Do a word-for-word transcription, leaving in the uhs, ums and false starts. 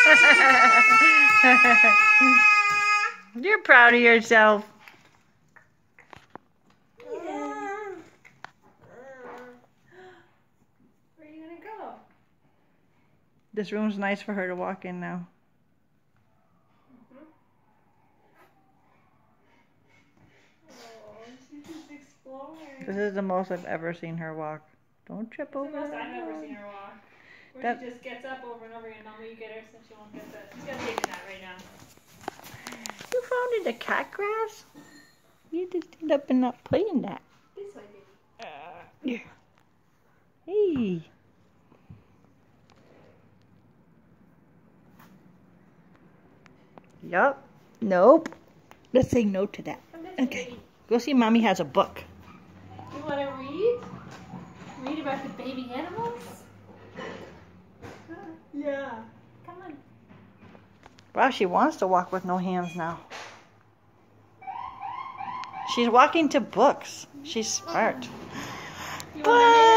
You're proud of yourself. Yeah. Where are you gonna go? This room's nice for her to walk in now. Mm-hmm. Oh, she's just exploring. This is the most I've ever seen her walk. Don't trip It's over the most that I've ever wall. seen her walk. Where That- she just gets up over and over again. Mama, you get her so she won't get that. She's got to take a nap right now. You found in the cat grass? You just end up and not playing that. This way, baby. Uh, yeah. Hey. Yup. Nope. Let's say no to that. Okay. Baby. Go see Mommy has a book. You want to read? Read about the baby animals? Yeah. Come on. Wow, she wants to walk with no hands now. She's walking to books. She's smart. You want to